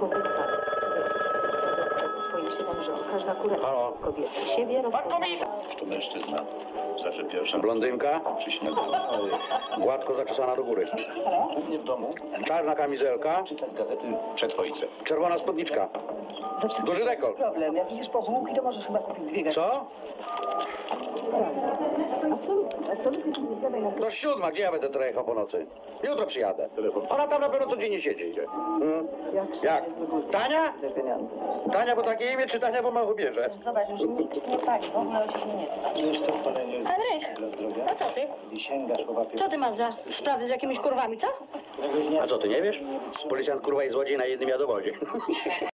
kobieta swoich 7 żon. Każda kura kobiety siebie rozpoznaje. To mężczyzna. Zawsze pierwsza. Blondynka, Przy śniadaniu. gładko zaczesana do góry. U mnie w domu Czarna kamizelka, czytać gazety przed ojcem. czerwona spódniczka. Duży dekolt. Problem. Jak widzisz po bułki, to możesz chyba kupić 2 gazety. Co? Absolutnie ci nie zgadaj na Do 7, gdzie ja będę trochę jechał po nocy? Jutro przyjadę. Telefon. Ona tam na pewno codziennie siedzi. Jak? Tania? Tania, bo takie imię, czy Tania, bo mało bierze? Zobacz, już nikt nie pali, w ogóle o siebie nie dba. Wiesz co, palenie Henryk, dla zdrowia? a co ty? I sięgasz po papier. Co ty masz za sprawy z jakimiś kurwami, co? A co, ty nie wiesz? Policjant kurwa i złodziej na jednym jadowozie.